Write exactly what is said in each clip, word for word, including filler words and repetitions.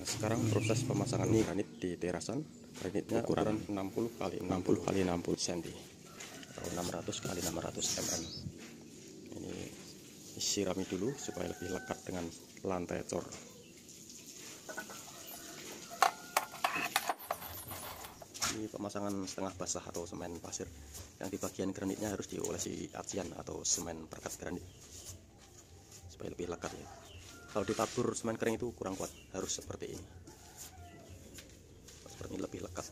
Sekarang proses pemasangan granit di terasan. Granitnya ukuran enam puluh kali enam puluh kali enam puluh sentimeter atau enam ratus kali enam ratus mm. Ini disirami dulu supaya lebih lekat dengan lantai cor. Ini pemasangan setengah basah atau semen pasir. Yang di bagian granitnya harus diolesi acian atau semen perekat granit supaya lebih lekat ya. Kalau ditabur semen kering itu kurang kuat, harus seperti ini. Seperti ini lebih lekat.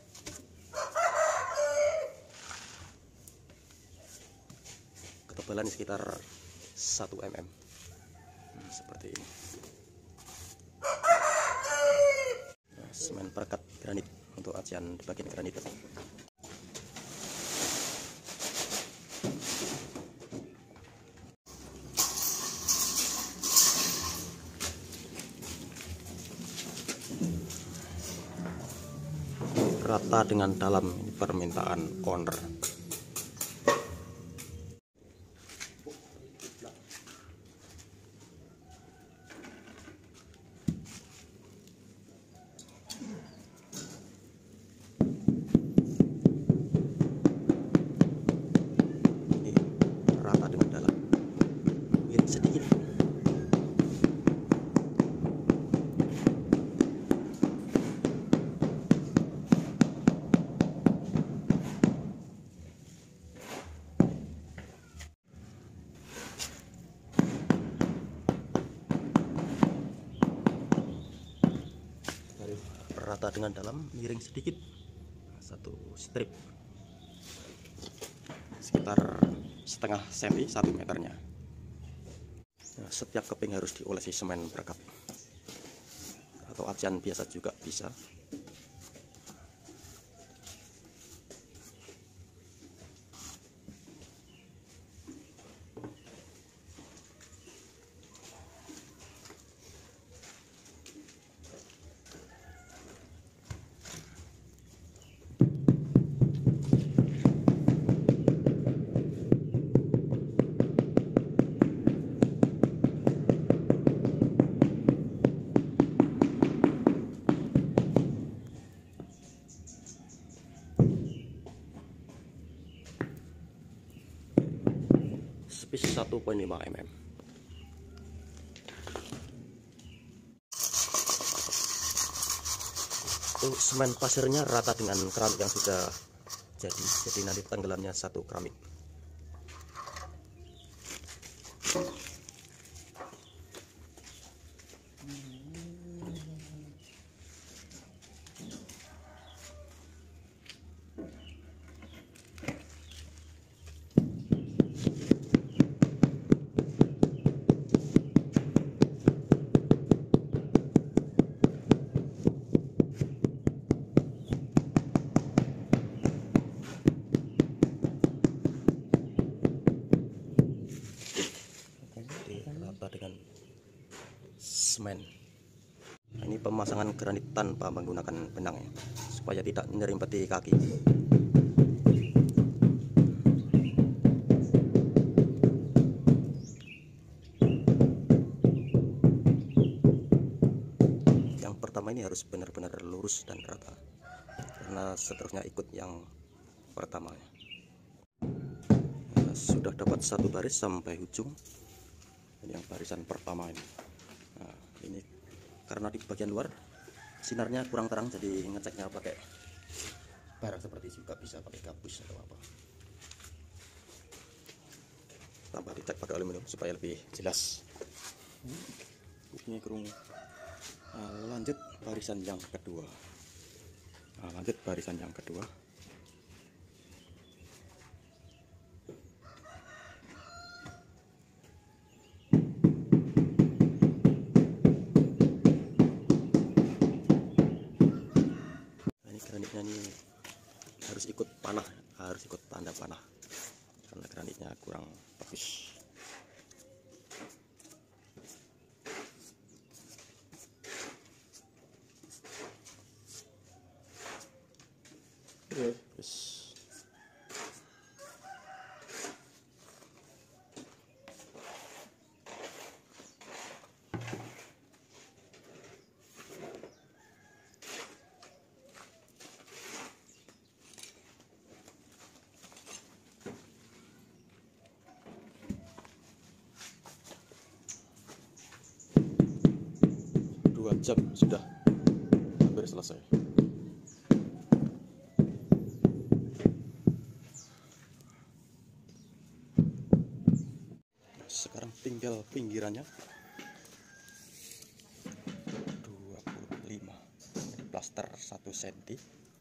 Ketebalan sekitar satu milimeter. Hmm, seperti ini. Nah, semen perekat granit untuk acian di bagian granit. Rata dengan dalam, ini permintaan owner. Ini rata dengan dalam, miring sedikit. Rata dengan dalam, miring sedikit, satu strip sekitar setengah senti satu meternya. Nah, setiap keping harus diolesi semen perekat atau acian biasa juga bisa. Spesies satu koma lima milimeter. Untuk semen pasirnya rata dengan keramik yang sudah jadi, jadi nanti tenggelamnya satu keramik. Rata dengan semen. Nah, ini pemasangan granit tanpa menggunakan benang ya, supaya tidak menyerimpeti kaki. Yang pertama ini harus benar-benar lurus dan rata, karena seterusnya ikut yang pertama ya. Nah, sudah dapat satu baris sampai ujung. Ini yang barisan pertama ini. Nah, ini karena di bagian luar sinarnya kurang terang, jadi ngeceknya pakai barang seperti juga bisa pakai gabus atau apa. Tambah dicek pakai aluminium supaya lebih jelas. Ini kerung. Nah, lanjut barisan yang kedua. Nah, lanjut barisan yang kedua. Granitnya ini harus ikut panah, harus ikut tanda panah karena granitnya kurang bagus. Terus dua jam sudah hampir selesai. Sekarang tinggal pinggirannya. Dua puluh lima plaster satu senti.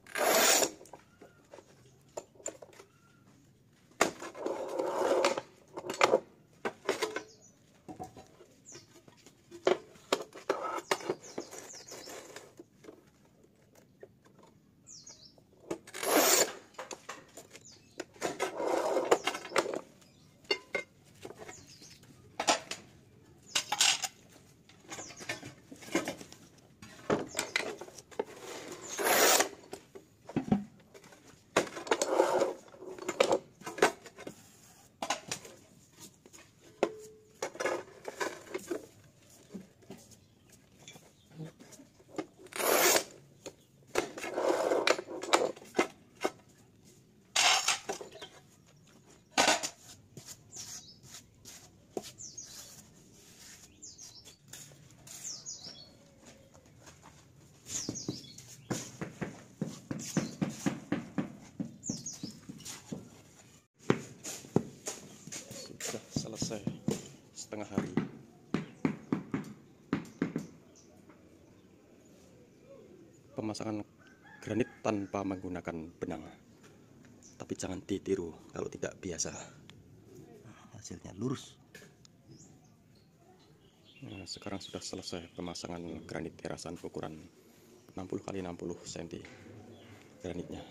Selesai setengah hari. Pemasangan granit tanpa menggunakan benang. Tapi jangan ditiru kalau tidak biasa. Hasilnya lurus. Nah, sekarang sudah selesai pemasangan granit terasan ukuran enam puluh kali enam puluh senti granitnya.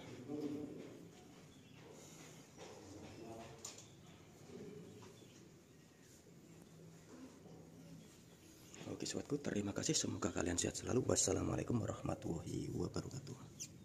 Oke sobatku, terima kasih, semoga kalian sehat selalu. Wassalamualaikum warahmatullahi wabarakatuh.